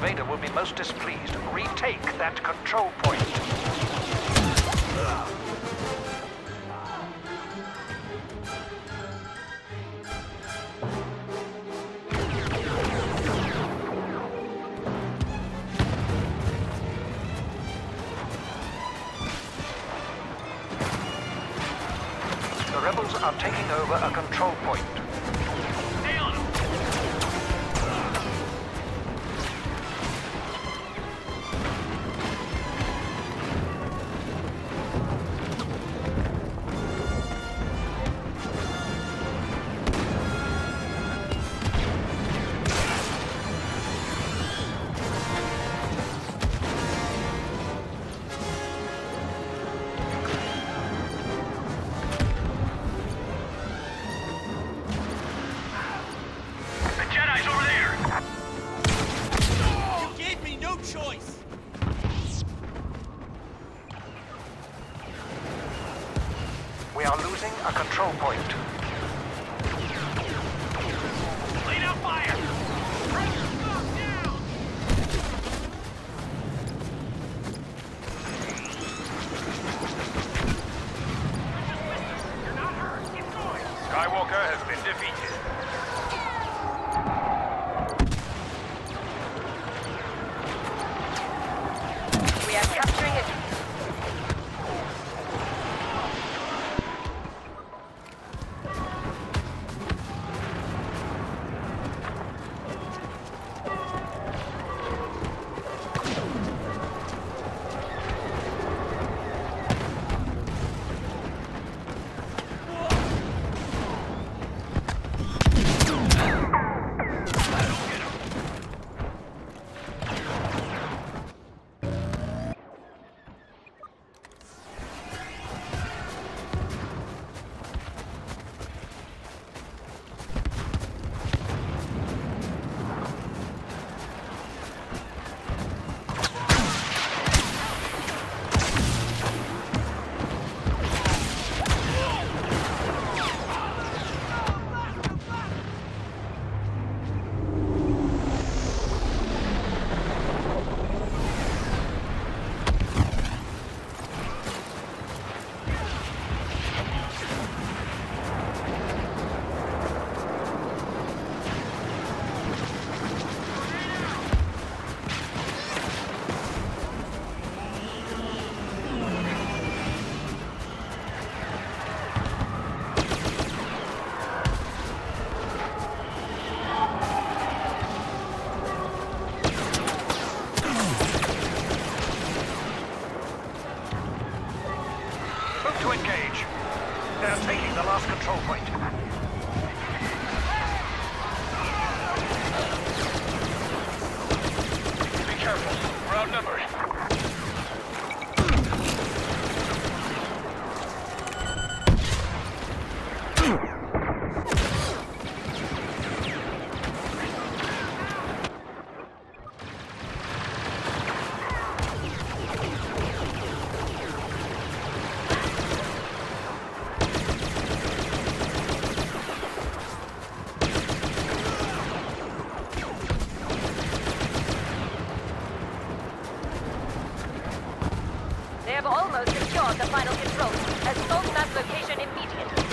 Vader will be most displeased. Retake that control point. The rebels are taking over a control point. Stay on him. Choice. We are losing a control point. Lay down fire! You're not hurt. Keep going. Skywalker has been defeated. We are capturing it. To engage. They're taking the last control point. Be careful. We're outnumbered. They have almost secured the final control. Assault that location immediately.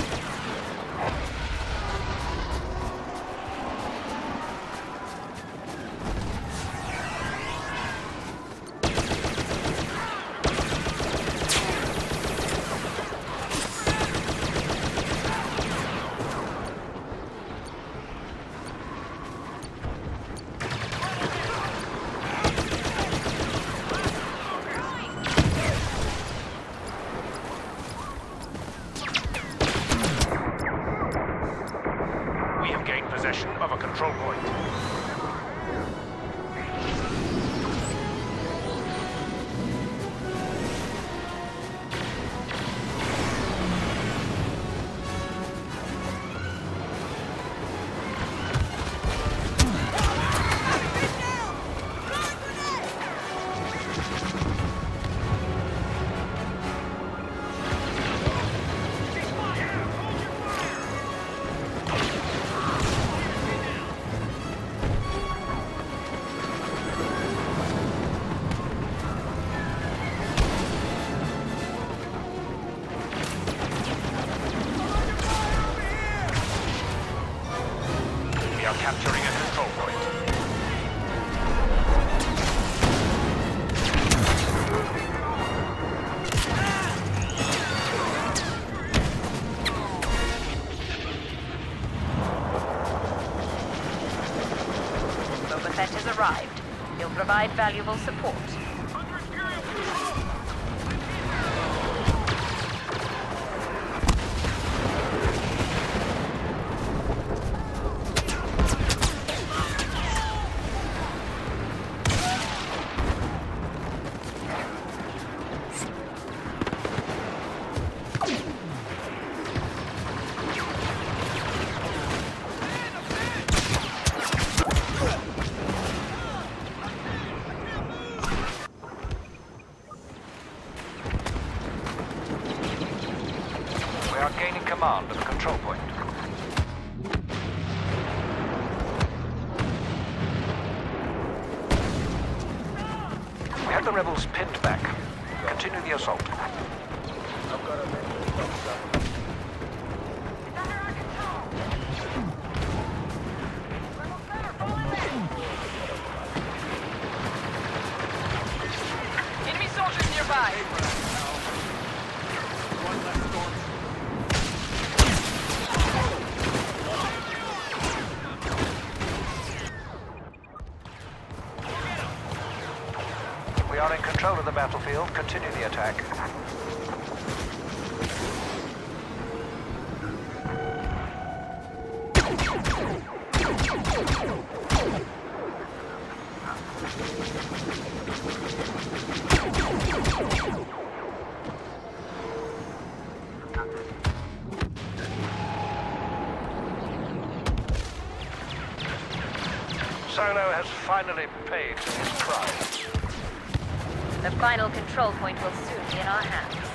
We have gained possession of a control point. capturing a control point. Boba Fett has arrived. He'll provide valuable support. We are gaining command of the control point. We have the rebels pinned back. Continue the assault. Enemy soldiers nearby. We are in control of the battlefield. Continue the attack. Solo has finally paid for his crimes. The final control point will soon be in our hands.